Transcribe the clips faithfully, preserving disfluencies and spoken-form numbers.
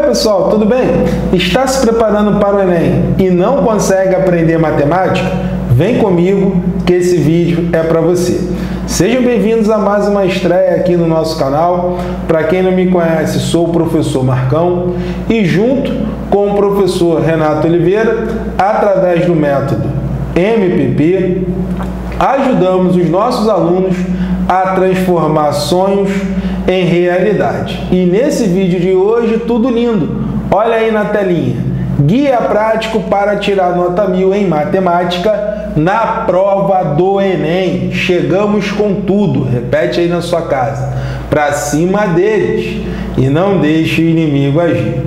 pessoal, tudo bem? Está se preparando para o Enem e não consegue aprender matemática? Vem comigo que esse vídeo é para você. Sejam bem-vindos a mais uma estreia aqui no nosso canal. Para quem não me conhece, sou o professor Marcão e junto com o professor Renato Oliveira, através do método M P P, ajudamos os nossos alunos a transformar sonhos em realidade. E nesse vídeo de hoje, tudo lindo. Olha aí na telinha. Guia prático para tirar nota mil em matemática na prova do Enem. Chegamos com tudo. Repete aí na sua casa. Para cima deles. E não deixe o inimigo agir.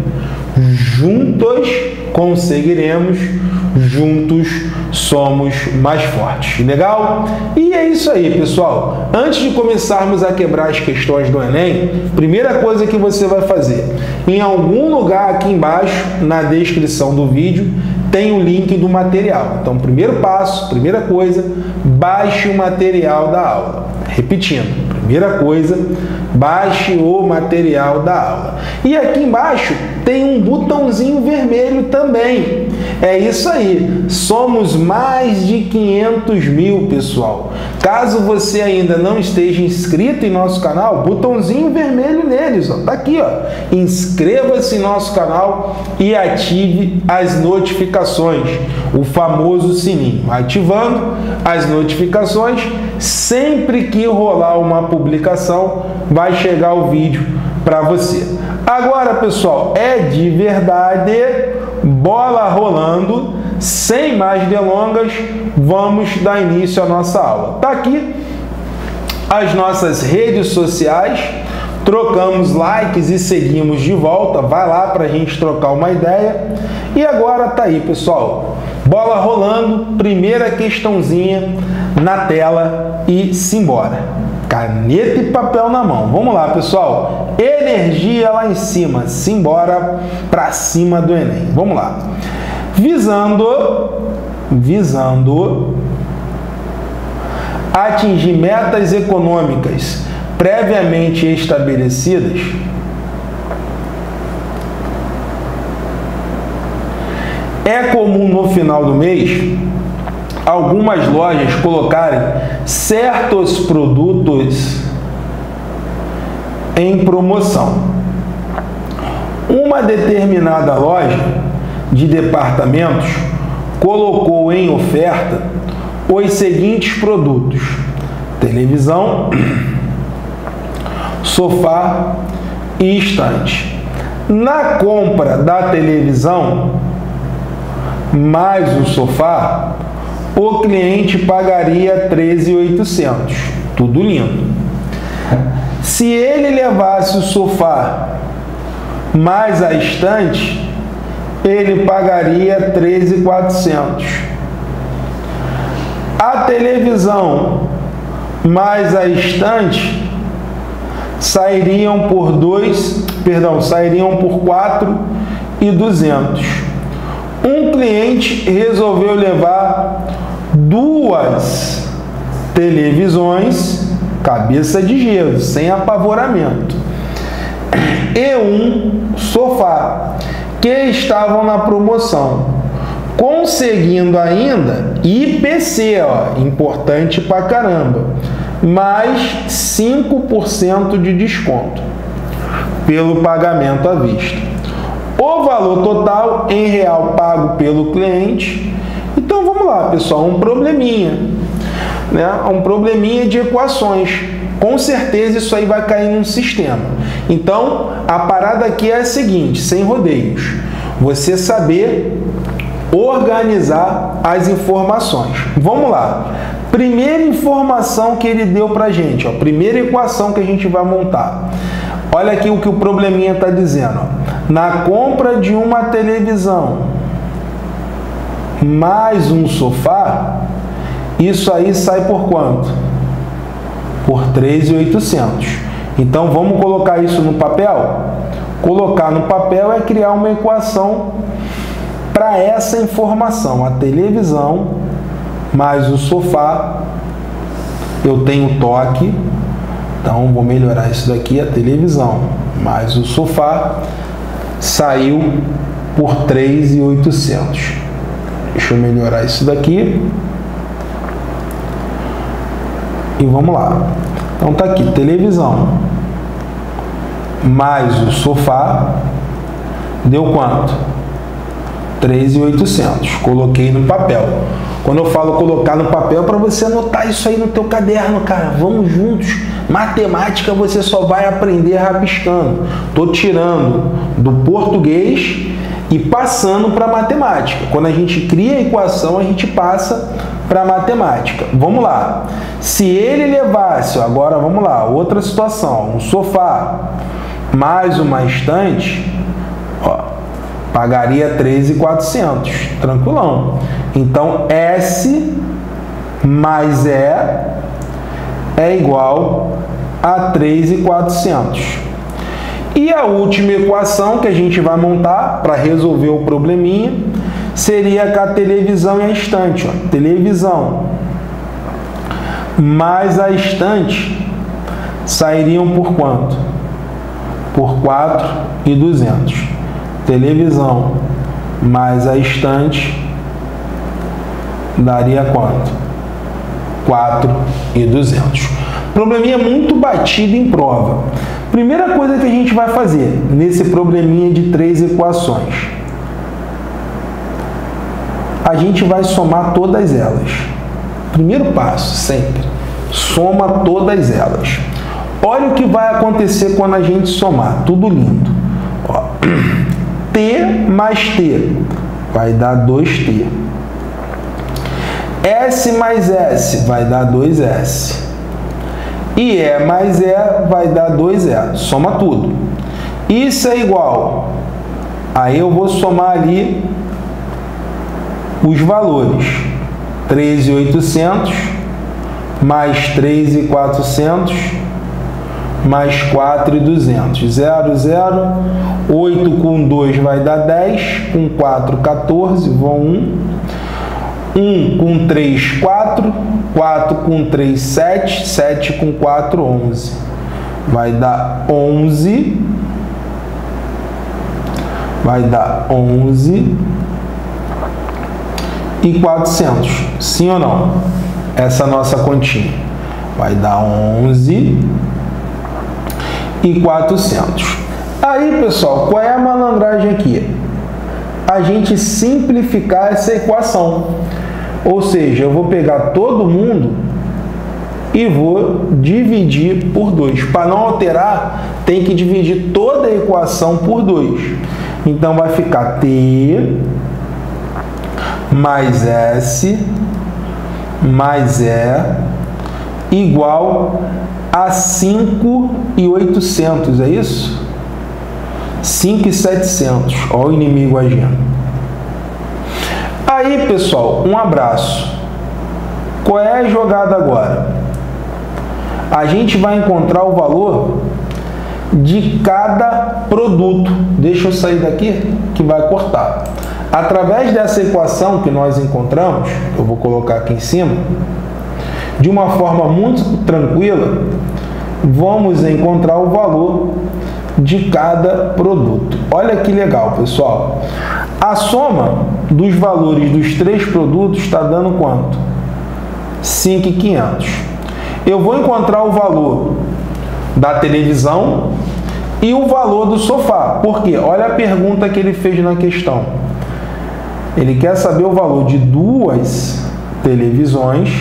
Juntos conseguiremos. Juntos somos mais fortes. Legal? E é isso aí, pessoal. Antes de começarmos a quebrar as questões do Enem, primeira coisa que você vai fazer, em algum lugar aqui embaixo, na descrição do vídeo, tem o link do material. Então, primeiro passo, primeira coisa, baixe o material da aula. Repetindo, primeira coisa, baixe o material da aula. E aqui embaixo tem um botãozinho vermelho também. É isso aí, somos mais de quinhentos mil, pessoal. Caso você ainda não esteja inscrito em nosso canal, botãozinho vermelho neles, ó, tá aqui, ó. Inscreva-se em nosso canal e ative as notificações, o famoso sininho. Ativando as notificações, sempre que rolar uma publicação, vai chegar o vídeo para você. Agora, pessoal, é de verdade, bola rolando, sem mais delongas, vamos dar início à nossa aula. Tá aqui as nossas redes sociais, trocamos likes e seguimos de volta, vai lá para a gente trocar uma ideia. E agora tá aí, pessoal, bola rolando, primeira questãozinha na tela e simbora. Caneta e papel na mão. Vamos lá, pessoal. Energia lá em cima. Simbora para cima do Enem. Vamos lá. Visando, visando atingir metas econômicas previamente estabelecidas, é comum no final do mês algumas lojas colocarem certos produtos em promoção. Uma determinada loja de departamentos colocou em oferta os seguintes produtos: televisão, sofá e estante. Na compra da televisão mais o sofá, o cliente pagaria treze mil e oitocentos. Tudo lindo. Se ele levasse o sofá mais a estante, ele pagaria treze mil e quatrocentos. A televisão mais a estante sairiam por dois, perdão, sairiam por quatro mil e duzentos. Um cliente resolveu levar duas televisões, cabeça de gelo, sem apavoramento, e um sofá, que estavam na promoção, conseguindo ainda I P C, ó, importante pra caramba, mais cinco por cento de desconto pelo pagamento à vista. O valor total em real pago pelo cliente. Então vamos lá, pessoal, um probleminha, né? Um probleminha de equações. Com certeza isso aí vai cair num sistema. Então a parada aqui é a seguinte, sem rodeios: você saber organizar as informações. Vamos lá. Primeira informação que ele deu pra gente, ó, primeira equação que a gente vai montar. Olha aqui o que o probleminha está dizendo, ó. Na compra de uma televisão mais um sofá, isso aí sai por quanto? Por treze mil e oitocentos. Então vamos colocar isso no papel? Colocar no papel é criar uma equação para essa informação. A televisão mais o sofá, eu tenho toque, então vou melhorar isso daqui, a televisão mais o sofá saiu por três mil e oitocentos. Deixa eu melhorar isso daqui. E vamos lá. Então tá aqui, televisão mais o sofá deu quanto? três mil e oitocentos. Coloquei no papel. Quando eu falo colocar no papel, para você anotar isso aí no teu caderno, cara. Vamos juntos. Matemática você só vai aprender rabiscando. Tô tirando do português e passando para matemática. Quando a gente cria a equação, a gente passa para matemática. Vamos lá. Se ele levasse, agora vamos lá, outra situação, um sofá mais uma estante, ó, pagaria três mil e quatrocentos, tranquilão. Então, S mais E é igual a três mil e quatrocentos. E a última equação que a gente vai montar para resolver o probleminha seria com a televisão e a estante. Ó. Televisão mais a estante sairiam por quanto? Por quatro mil e duzentos. Televisão mais a estante daria quanto? quatro mil e duzentos. Probleminha muito batido em prova. Primeira coisa que a gente vai fazer nesse probleminha de três equações, a gente vai somar todas elas. Primeiro passo, sempre, soma todas elas. Olha o que vai acontecer quando a gente somar, tudo lindo. Ó, T mais T vai dar dois T. S mais S vai dar dois S. E E mais E vai dar dois E. Soma tudo. Isso é igual. Aí eu vou somar ali os valores. três mil e oitocentos mais três mil e quatrocentos mais quatro mil e duzentos. zero, zero. oito com dois vai dar dez. Com quatro, quatorze. Vão um. um com três, quatro. quatro com três, sete. sete com quatro, onze. Vai dar onze. Vai dar onze. E quatrocentos. Sim ou não? Essa nossa continha. Vai dar onze e quatrocentos. Aí, pessoal, qual é a malandragem aqui? A gente simplificar essa equação. Ou seja, eu vou pegar todo mundo e vou dividir por dois. Para não alterar, tem que dividir toda a equação por dois. Então, vai ficar T mais S mais E igual a cinco mil e oitocentos, é isso? cinco mil e setecentos. Olha o inimigo agindo. Aí, pessoal, um abraço. Qual é a jogada agora? A gente vai encontrar o valor de cada produto. Deixa eu sair daqui que vai cortar. Através dessa equação que nós encontramos, eu vou colocar aqui em cima, de uma forma muito tranquila, vamos encontrar o valor de cada produto. Olha que legal, pessoal. A soma dos valores dos três produtos está dando quanto? cinco mil e quinhentos. Eu vou encontrar o valor da televisão e o valor do sofá. Por quê? Olha a pergunta que ele fez na questão. Ele quer saber o valor de duas televisões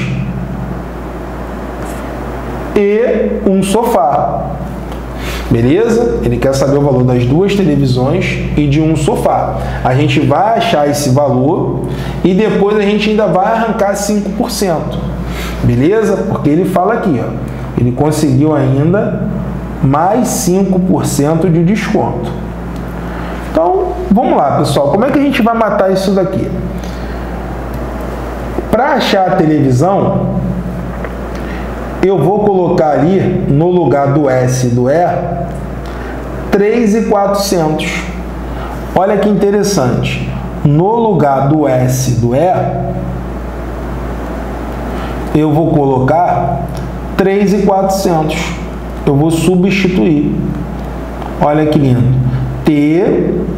e um sofá. Beleza? Ele quer saber o valor das duas televisões e de um sofá. A gente vai achar esse valor e depois a gente ainda vai arrancar cinco por cento. Beleza? Porque ele fala aqui, ó, ele conseguiu ainda mais cinco por cento de desconto. Então, vamos lá, pessoal. Como é que a gente vai matar isso daqui? Para achar a televisão, eu vou colocar ali, no lugar do S e do E, três mil e quatrocentos. Olha que interessante. No lugar do S e do E, eu vou colocar três mil e quatrocentos. Eu vou substituir. Olha que lindo. T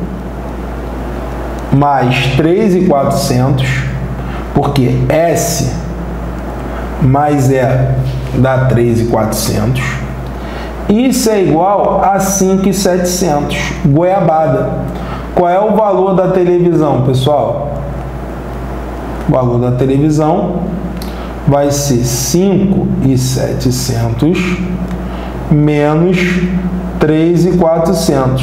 mais três mil e quatrocentos, porque S mais E dá três mil e quatrocentos. Isso é igual a cinco mil e setecentos, goiabada. Qual é o valor da televisão, pessoal? O valor da televisão vai ser cinco mil e setecentos menos três mil e quatrocentos.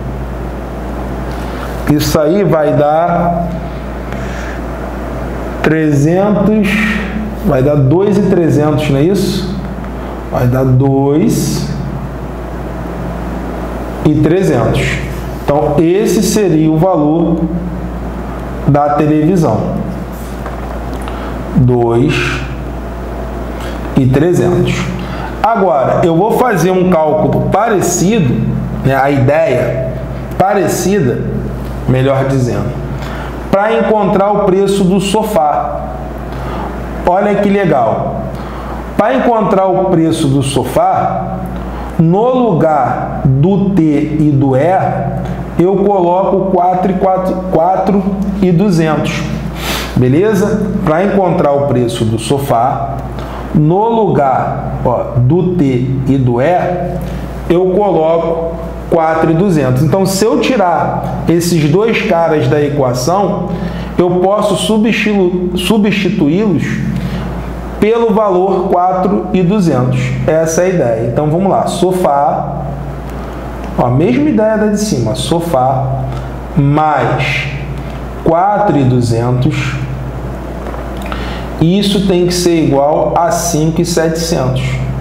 Isso aí vai dar trezentos, vai dar dois mil e trezentos, não é isso? Vai dar dois mil e trezentos. Então, esse seria o valor da televisão. dois mil e trezentos. Agora, eu vou fazer um cálculo parecido, né, a ideia parecida, melhor dizendo, para encontrar o preço do sofá. Olha que legal. Para encontrar o preço do sofá, no lugar do T e do E, eu coloco quatro mil e duzentos. Beleza? Para encontrar o preço do sofá, no lugar, ó, do T e do E, eu coloco quatro mil e duzentos. Então, se eu tirar esses dois caras da equação, eu posso substituí-los pelo valor quatro mil e duzentos. Essa é a ideia. Então, vamos lá. Sofá, ó, a mesma ideia da de cima. Sofá mais quatro mil e duzentos. Isso tem que ser igual a cinco mil e setecentos.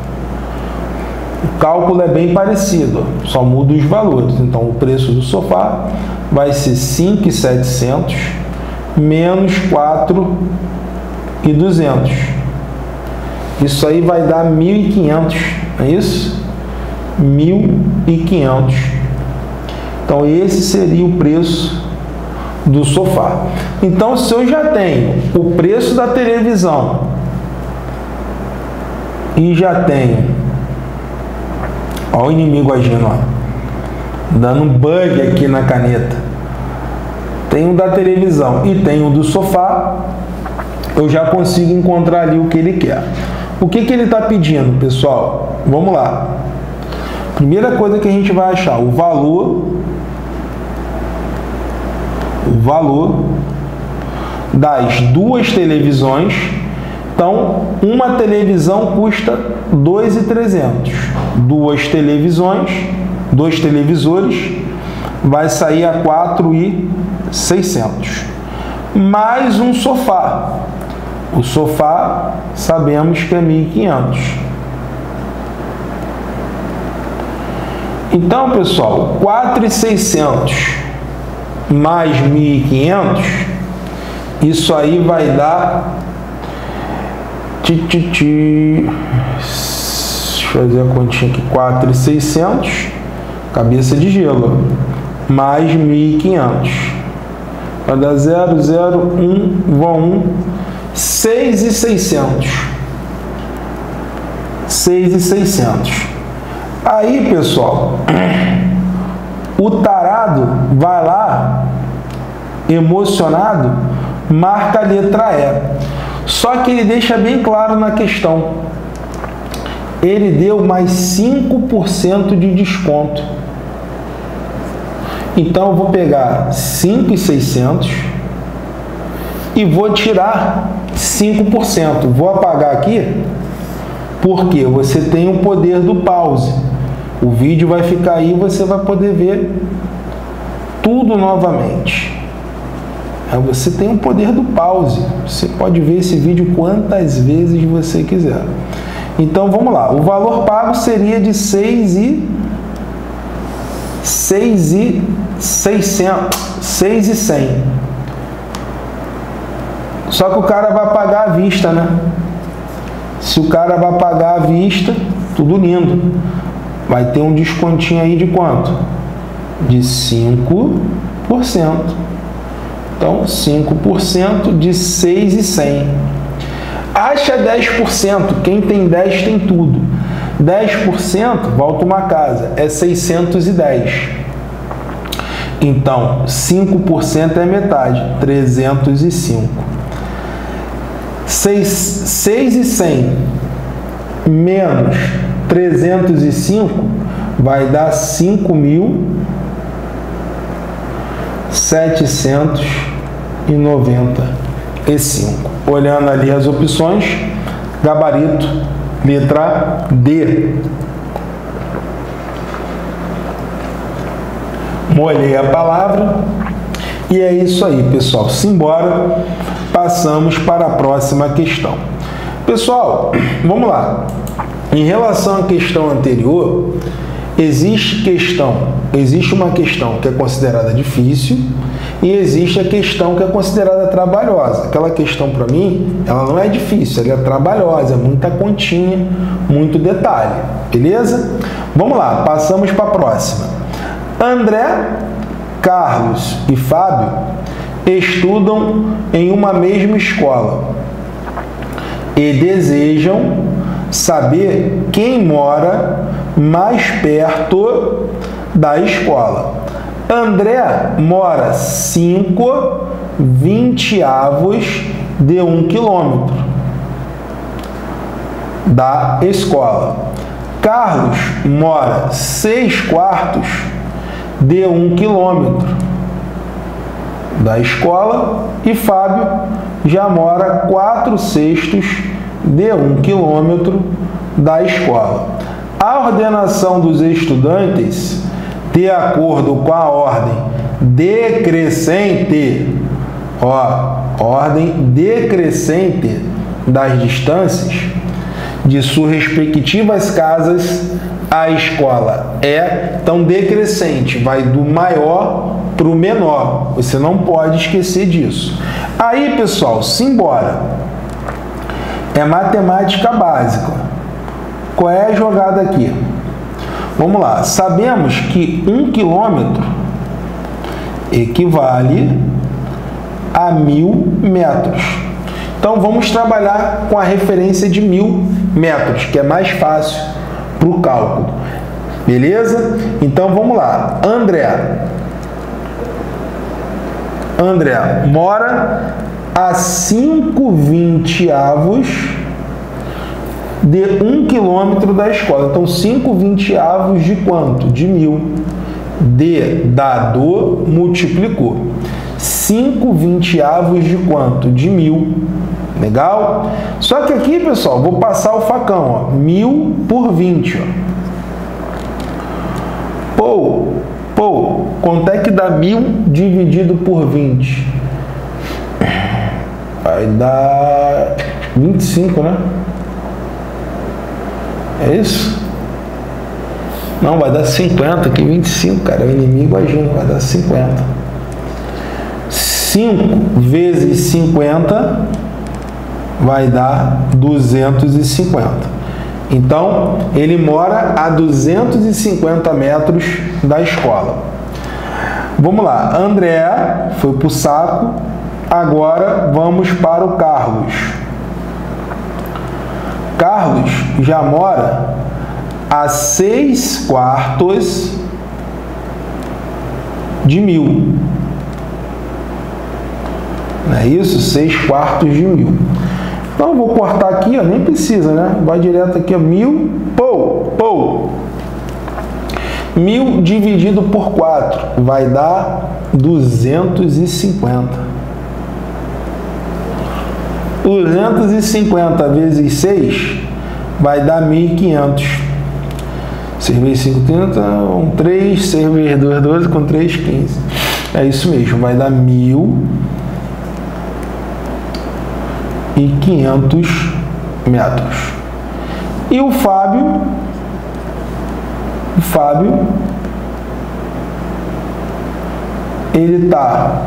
O cálculo é bem parecido, só muda os valores. Então, o preço do sofá vai ser cinco mil e setecentos menos quatro mil e duzentos. Isso aí vai dar mil e quinhentos, não é isso? mil e quinhentos. Então, esse seria o preço do sofá. Então, se eu já tenho o preço da televisão e já tenho, ó, o inimigo agindo, ó, dando um bug aqui na caneta, tenho da televisão e tenho do sofá, eu já consigo encontrar ali o que ele quer. O que que ele está pedindo, pessoal? Vamos lá. Primeira coisa que a gente vai achar, o valor o valor das duas televisões. Então, uma televisão custa dois mil e trezentos. Duas televisões, dois televisores, vai sair a quatro mil e seiscentos. Mais um sofá. O sofá, sabemos que é mil e quinhentos. Então, pessoal, quatro mil e seiscentos mais mil e quinhentos, isso aí vai dar... Ti, ti, ti. Deixa eu fazer a continha aqui. quatro mil e seiscentos, cabeça de gelo, mais mil e quinhentos. Vai dar zero, zero, um, vão um, seis mil e seiscentos. seis mil e seiscentos. Aí, pessoal, o tarado vai lá, emocionado, marca a letra E. Só que ele deixa bem claro na questão. Ele deu mais cinco por cento de desconto. Então, eu vou pegar cinco mil e seiscentos e vou tirar cinco por cento. Vou apagar aqui, porque você tem o poder do pause. O vídeo vai ficar aí e você vai poder ver tudo novamente. Você tem o poder do pause. Você pode ver esse vídeo quantas vezes você quiser. Então, vamos lá. O valor pago seria de seis mil e cem. Só que o cara vai pagar à vista, né? Se o cara vai pagar à vista, tudo lindo. Vai ter um descontinho aí de quanto? De cinco por cento. Então, cinco por cento de seis mil e cem. Acha dez por cento. Quem tem dez tem tudo. dez por cento, volta uma casa, é seiscentos e dez. Então, cinco por cento é metade, trezentos e cinco. seis e cem menos trezentos e cinco vai dar cinco mil setecentos e noventa e cinco. Olhando ali as opções, gabarito, letra D. Molhei a palavra e é isso aí, pessoal. Simbora, passamos para a próxima questão. Pessoal, vamos lá. Em relação à questão anterior, existe questão, existe uma questão que é considerada difícil e existe a questão que é considerada trabalhosa. Aquela questão, para mim, ela não é difícil, ela é trabalhosa, é muita continha, muito detalhe, beleza? Vamos lá, passamos para a próxima. André, Carlos e Fábio estudam em uma mesma escola e desejam saber quem mora mais perto da escola. André mora cinco vinte-avos de um quilômetro da escola. Carlos mora seis quartos de um quilômetro da escola e Fábio já mora quatro sextos de um quilômetro da escola. A ordenação dos estudantes, de acordo com a ordem decrescente, ó, ordem decrescente das distâncias de suas respectivas casas à escola é tão decrescente, vai do maior para o menor. Você não pode esquecer disso. Aí, pessoal, simbora. É matemática básica. Qual é a jogada aqui? Vamos lá. Sabemos que um quilômetro equivale a mil metros. Então, vamos trabalhar com a referência de mil metros, que é mais fácil para o cálculo. Beleza? Então, vamos lá. André. André mora a cinco vinte-avos de um quilômetro da escola. Então, cinco vinte-avos de quanto? De mil. D dado, multiplicou. cinco vinte-avos de quanto? De mil. Legal? Só que aqui, pessoal, vou passar o facão. Ó. mil por vinte. Ó. Pô, pô, quanto é que dá mil dividido por vinte? Vai dar vinte e cinco, né? É isso? Não, vai dar cinquenta aqui, vinte e cinco, cara. O inimigo agindo, vai dar cinquenta. cinco vezes cinquenta vai dar duzentos e cinquenta. Então, ele mora a duzentos e cinquenta metros da escola. Vamos lá. André foi para o saco. Agora vamos para o Carlos. Carlos já mora a seis quartos de mil. Não é isso? seis quartos de mil. Então, vou cortar aqui, ó, nem precisa, né? Vai direto aqui, ó, mil, pou, pou. Mil dividido por quatro vai dar duzentos e cinquenta. duzentos e cinquenta vezes seis vai dar mil e quinhentos. seis vezes cinco, trinta, um, três, seis vezes dois, doze, com três, quinze. É isso mesmo, vai dar mil e quinhentos metros. E o Fábio, o Fábio, ele tá,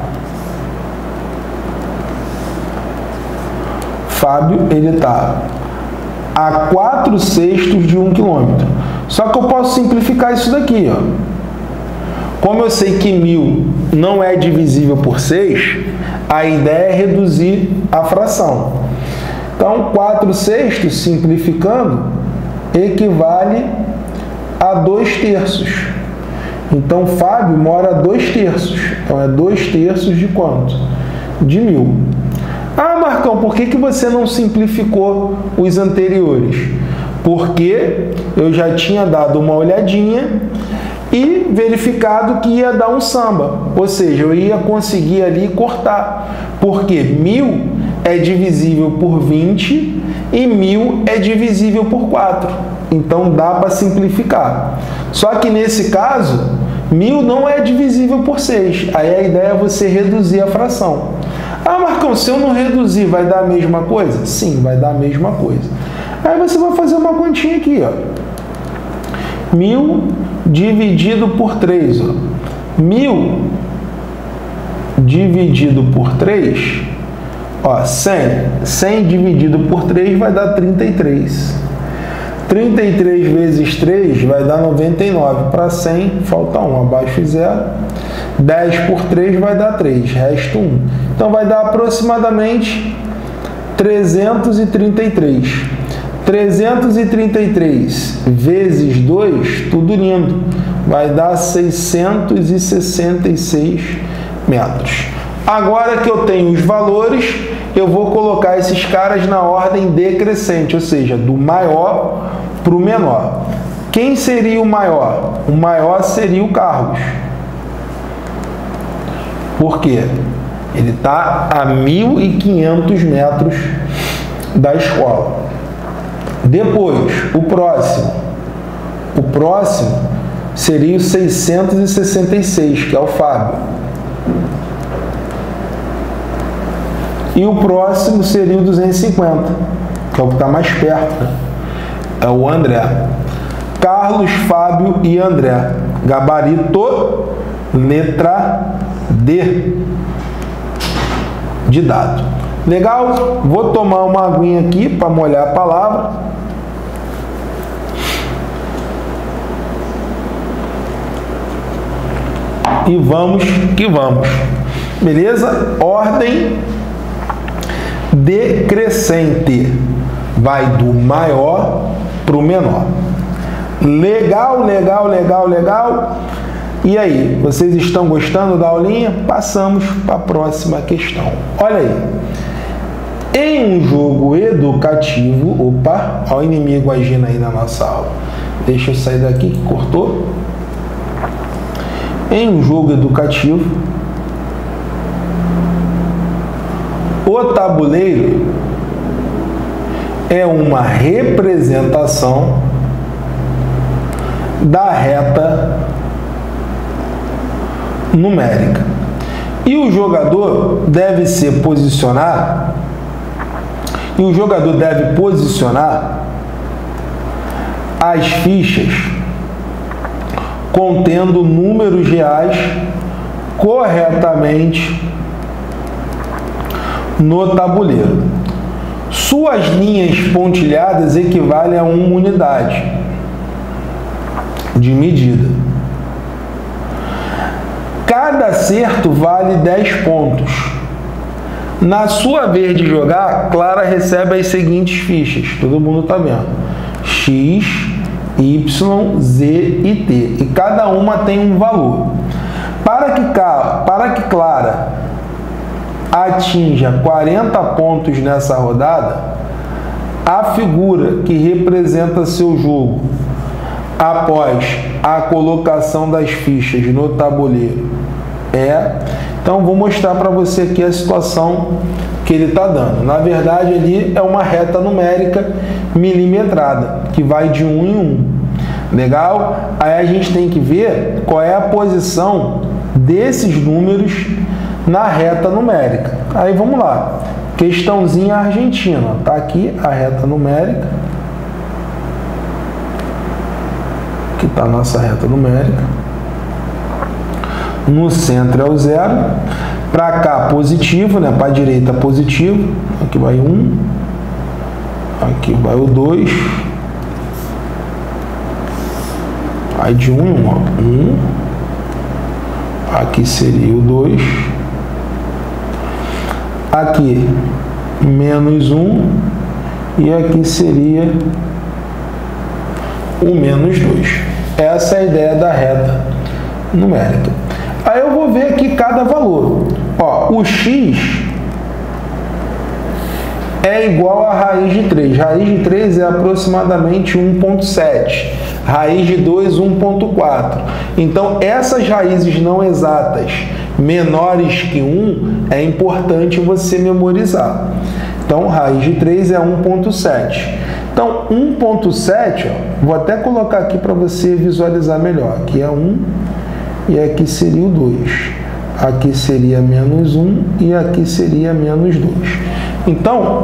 Fábio, ele tá a quatro sextos de um quilômetro. Só que eu posso simplificar isso daqui, ó. Como eu sei que mil não é divisível por seis, a ideia é reduzir a fração. Então, quatro sextos, simplificando, equivale a dois terços. Então, Fábio mora a dois terços. Então, é dois terços de quanto? De mil. Ah, Marcão, por que que você não simplificou os anteriores? Porque eu já tinha dado uma olhadinha e verificado que ia dar um samba. Ou seja, eu ia conseguir ali cortar. Porque mil é divisível por vinte e mil é divisível por quatro. Então, dá para simplificar. Só que nesse caso, mil não é divisível por seis. Aí a ideia é você reduzir a fração. Ah, Marcão, se eu não reduzir, vai dar a mesma coisa? Sim, vai dar a mesma coisa. Aí você vai fazer uma continha aqui, ó. mil dividido por três, ó. mil dividido por três, ó, cem. cem dividido por três vai dar trinta e três. trinta e três vezes três vai dar noventa e nove. Para cem, falta um, abaixo zero. dez por três vai dar três, resta um. Então, vai dar aproximadamente trezentos e trinta e três. trezentos e trinta e três vezes dois, tudo lindo, vai dar seiscentos e sessenta e seis metros. Agora que eu tenho os valores, eu vou colocar esses caras na ordem decrescente, ou seja, do maior para o menor. Quem seria o maior? O maior seria o Carlos. Por quê? Ele está a mil e quinhentos metros da escola. Depois, o próximo. O próximo seria o seiscentos e sessenta e seis, que é o Fábio. E o próximo seria o duzentos e cinquenta, que é o que está mais perto, né? É o André. Carlos, Fábio e André. Gabarito, letra D de dado. Legal? Vou tomar uma aguinha aqui para molhar a palavra. E vamos que vamos. Beleza? Ordem decrescente. Vai do maior para o menor. Legal, legal, legal, legal. E aí, vocês estão gostando da aulinha? Passamos para a próxima questão. Olha aí. Em um jogo educativo... Opa, olha o inimigo agindo aí na nossa aula. Deixa eu sair daqui que cortou. Em um jogo educativo, o tabuleiro é uma representação da reta numérica. E o jogador deve se posicionar, e o jogador deve posicionar as fichas contendo números reais corretamente no tabuleiro. Suas linhas pontilhadas equivalem a uma unidade de medida. Cada acerto vale dez pontos. Na sua vez de jogar, Clara recebe as seguintes fichas. Todo mundo está vendo. X, Y, Z e T. E cada uma tem um valor. Para que, para que Clara atinja quarenta pontos nessa rodada, a figura que representa seu jogo após a colocação das fichas no tabuleiro é... Então, vou mostrar para você aqui a situação que ele está dando. Na verdade, ali é uma reta numérica milimetrada, que vai de um em um. Legal? Aí a gente tem que ver qual é a posição desses números na reta numérica. Aí vamos lá. Questãozinha argentina. Está aqui a reta numérica. Aqui está a nossa reta numérica. No centro é o zero. Para cá, positivo, né? Para a direita, positivo. Aqui vai um. Aqui vai o dois. Aí de um em um, ó. um. Aqui seria o dois. Aqui, menos um. E aqui seria o menos dois. Essa é a ideia da reta numérica. Aí eu vou ver aqui cada valor. Ó, o x é igual a raiz de três. Raiz de três é aproximadamente um vírgula sete. Raiz de dois, um vírgula quatro. Então, essas raízes não exatas menores que um, é importante você memorizar. Então, raiz de três é um vírgula sete. Então, um vírgula sete, ó, vou até colocar aqui para você visualizar melhor. Aqui é um e aqui seria o dois. Aqui seria menos um e aqui seria menos dois. Então,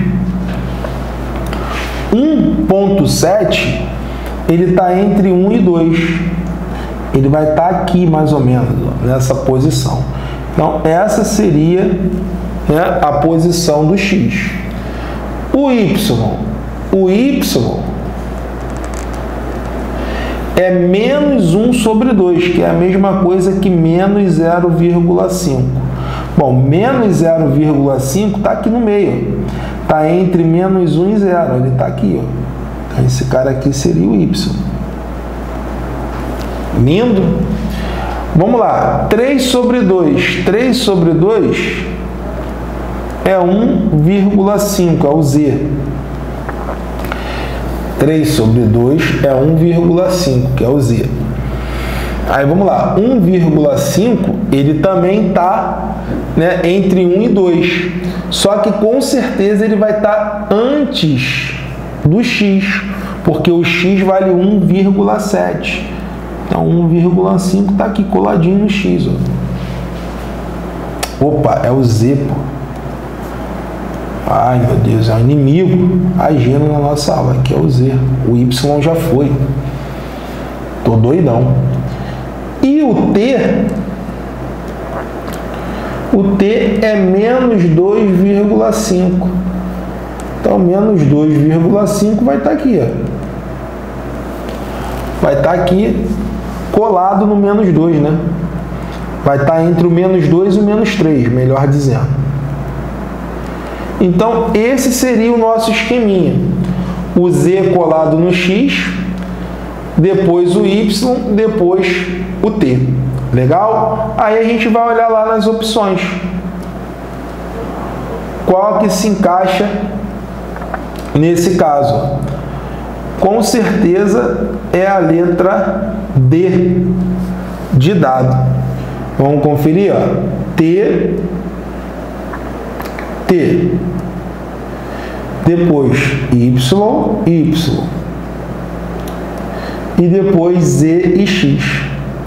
um vírgula sete, ele está entre um e dois. Ele vai estar tá aqui, mais ou menos, ó, nessa posição. Então, essa seria, né, a posição do x. O y, o y é menos um sobre dois, que é a mesma coisa que menos zero vírgula cinco. Bom, menos zero vírgula cinco está aqui no meio. Está entre menos um e zero. Ele está aqui, ó. Então, esse cara aqui seria o y. Lindo? Vamos lá. três sobre dois. três sobre dois é um vírgula cinco, é o z. três sobre dois é um vírgula cinco, que é o z. Aí vamos lá, um vírgula cinco, ele também está, né, entre um e dois. Só que com certeza ele vai estar tá antes do x, porque o x vale um vírgula sete. Então um vírgula cinco está aqui coladinho no x. Ó. Opa, é o z, pô. Ai, meu Deus, é um inimigo agindo na nossa aula. Aqui é o z. O y já foi. Tô doidão. E o t, o t é menos dois vírgula cinco. Então, menos dois vírgula cinco vai estar aqui, ó. Vai estar aqui colado no menos dois, né? Vai estar entre o menos dois e o menos três, melhor dizendo. Então, esse seria o nosso esqueminha. O z colado no x, depois o y, depois o t. Legal? Aí a gente vai olhar lá nas opções. Qual que se encaixa nesse caso? Com certeza é a letra D de dado. Vamos conferir, ó. T, T. Depois Y, Y. E depois Z e X.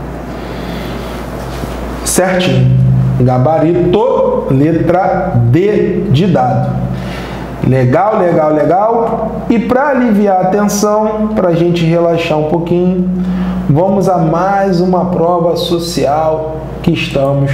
Certinho. Gabarito, letra D de dado. Legal, legal, legal. E para aliviar a tensão, para a gente relaxar um pouquinho, vamos a mais uma prova social que estamos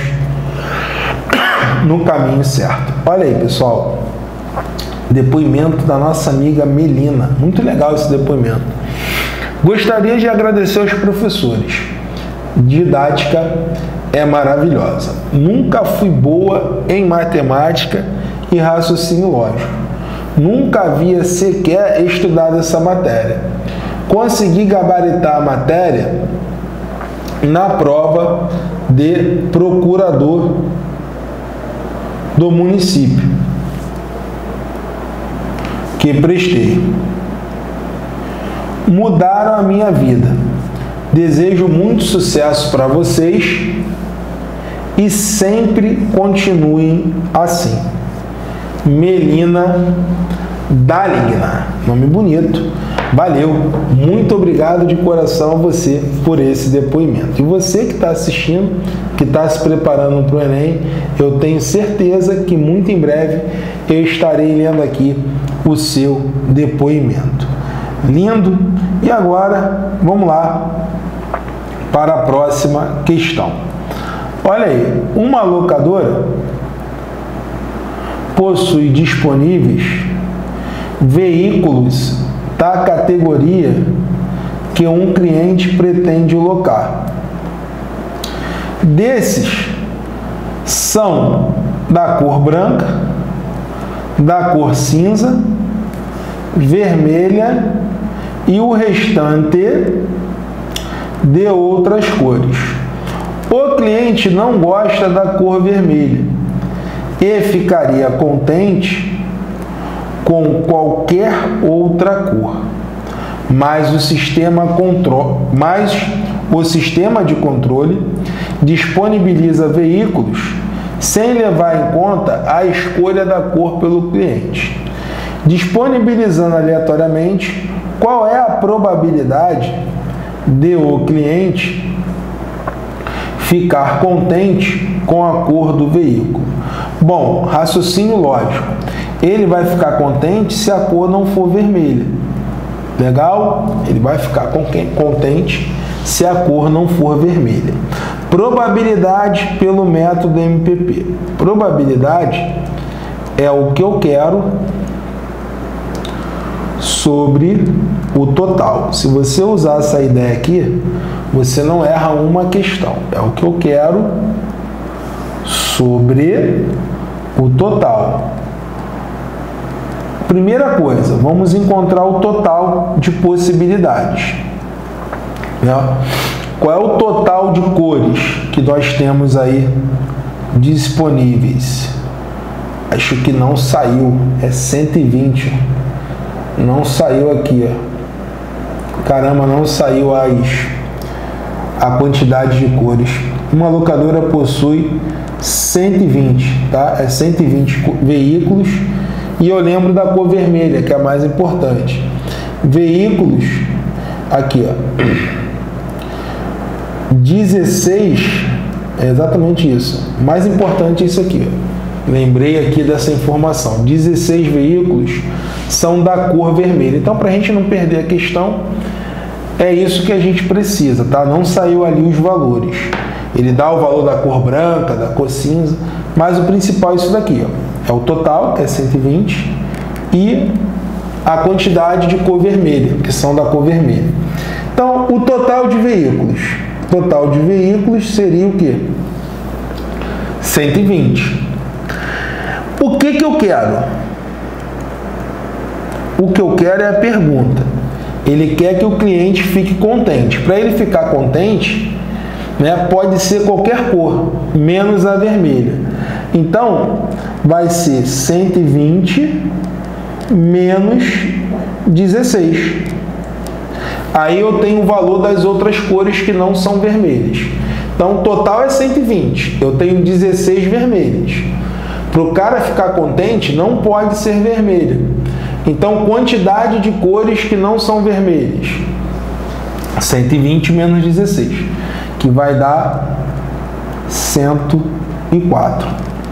no caminho certo. Olha aí, pessoal. Depoimento da nossa amiga Melina. Muito legal esse depoimento. Gostaria de agradecer aos professores. Didática é maravilhosa. Nunca fui boa em matemática e raciocínio lógico. Nunca havia sequer estudado essa matéria. Consegui gabaritar a matéria na prova de procurador do município que prestei. Mudaram a minha vida. Desejo muito sucesso para vocês e sempre continuem assim. Melina Daligna, nome bonito. Valeu, muito obrigado de coração a você por esse depoimento. E você que está assistindo, que está se preparando para o Enem, eu tenho certeza que muito em breve eu estarei lendo aqui o seu depoimento. Lindo! E agora, vamos lá para a próxima questão. Olha aí, uma locadora possui disponíveis veículos da categoria que um cliente pretende locar. Desses são da cor branca, da cor cinza, vermelha e o restante de outras cores. O cliente não gosta da cor vermelha e ficaria contente com qualquer outra cor, mas o sistema, contro... mas o sistema de controle disponibiliza veículos sem levar em conta a escolha da cor pelo cliente, disponibilizando aleatoriamente qual é a probabilidade de o cliente ficar contente com a cor do veículo. Bom, raciocínio lógico. Ele vai ficar contente se a cor não for vermelha. Legal? Ele vai ficar contente se a cor não for vermelha. Probabilidade pelo método M P P. Probabilidade é o que eu quero sobre o total. Se você usar essa ideia aqui, você não erra uma questão. É o que eu quero sobre o total. Primeira coisa, vamos encontrar o total de possibilidades. Qual é o total de cores que nós temos aí disponíveis? Acho que não saiu, é cento e vinte. Não saiu aqui, ó. Caramba, não saiu as, a quantidade de cores. Uma locadora possui cento e vinte, tá? É cento e vinte veículos. E eu lembro da cor vermelha, que é a mais importante. Veículos, aqui, ó. dezesseis, é exatamente isso. Mais importante é isso aqui, ó. Lembrei aqui dessa informação. dezesseis veículos são da cor vermelha. Então, para a gente não perder a questão, é isso que a gente precisa, tá? Não saiu ali os valores. Ele dá o valor da cor branca, da cor cinza, mas o principal é isso daqui, ó. É o total, que é cento e vinte, e a quantidade de cor vermelha, que são da cor vermelha. Então, o total de veículos. Total de veículos seria o quê? cento e vinte. O que que eu quero? O que eu quero é a pergunta. Ele quer que o cliente fique contente. Para ele ficar contente, né, pode ser qualquer cor, menos a vermelha. Então, vai ser cento e vinte menos dezesseis. Aí eu tenho o valor das outras cores que não são vermelhas. Então, o total é cento e vinte. Eu tenho dezesseis vermelhas. Para o cara ficar contente, não pode ser vermelha. Então, quantidade de cores que não são vermelhas. cento e vinte menos dezesseis, que vai dar cento e quatro.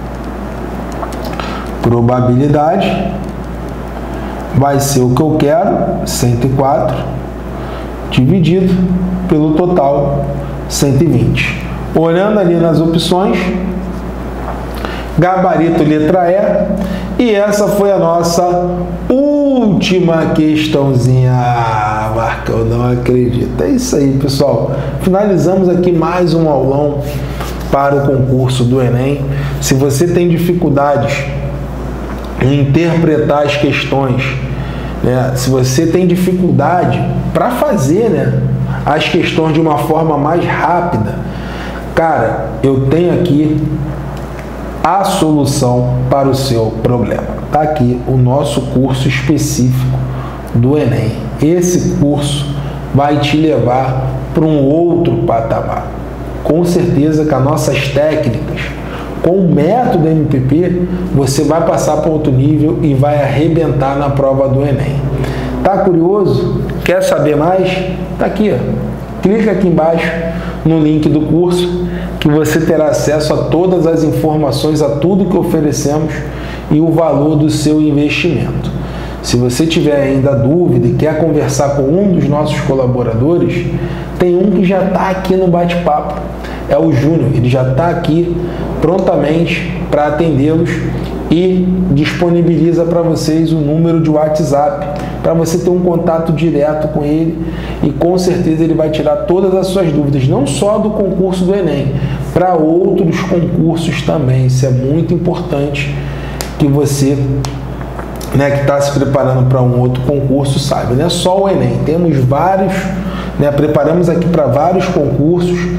Probabilidade vai ser o que eu quero, cento e quatro, dividido pelo total, cento e vinte. Olhando ali nas opções, gabarito letra E, e essa foi a nossa última questãozinha. Ah, Marcão, não acredito. É isso aí, pessoal. Finalizamos aqui mais um aulão para o concurso do Enem. Se você tem dificuldades em interpretar as questões, né? Se você tem dificuldade para fazer, né, as questões de uma forma mais rápida, cara, eu tenho aqui a solução para o seu problema. Tá aqui o nosso curso específico do Enem. Esse curso vai te levar para um outro patamar. Com certeza que as nossas técnicas, com o método M P P, você vai passar para outro nível e vai arrebentar na prova do Enem. Tá curioso? Quer saber mais? Tá aqui, ó. Clica aqui embaixo no link do curso, que você terá acesso a todas as informações, a tudo que oferecemos e o valor do seu investimento. Se você tiver ainda dúvida e quer conversar com um dos nossos colaboradores, tem um que já está aqui no bate-papo, é o Júnior. Ele já está aqui prontamente para atendê-los e disponibiliza para vocês o número de WhatsApp para você ter um contato direto com ele, e com certeza ele vai tirar todas as suas dúvidas, não só do concurso do Enem, para outros concursos também. Isso é muito importante que você, né, que está se preparando para um outro concurso, saiba. Não é só o Enem, temos vários, né, preparamos aqui para vários concursos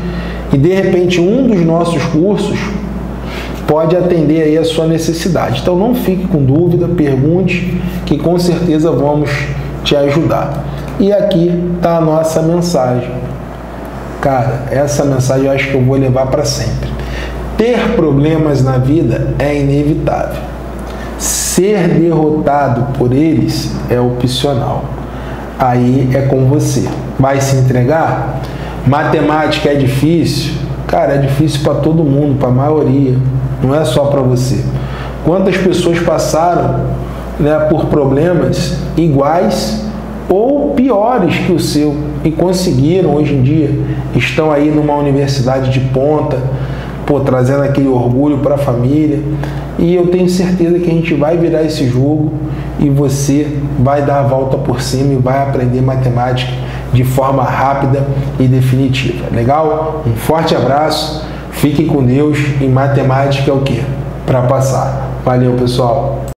e de repente um dos nossos cursos pode atender aí a sua necessidade. Então não fique com dúvida, pergunte, que com certeza vamos te ajudar. E aqui está a nossa mensagem. Cara, essa mensagem eu acho que eu vou levar para sempre. Ter problemas na vida é inevitável. Ser derrotado por eles é opcional. Aí é com você. Vai se entregar? Matemática é difícil? Cara, é difícil para todo mundo, para a maioria. Não é só para você. Quantas pessoas passaram, né, por problemas iguais ou piores que o seu e conseguiram hoje em dia, estão aí numa universidade de ponta, pô, trazendo aquele orgulho para a família. E eu tenho certeza que a gente vai virar esse jogo e você vai dar a volta por cima e vai aprender matemática de forma rápida e definitiva. Legal? Um forte abraço, fiquem com Deus, e matemática é o quê? Para passar. Valeu, pessoal!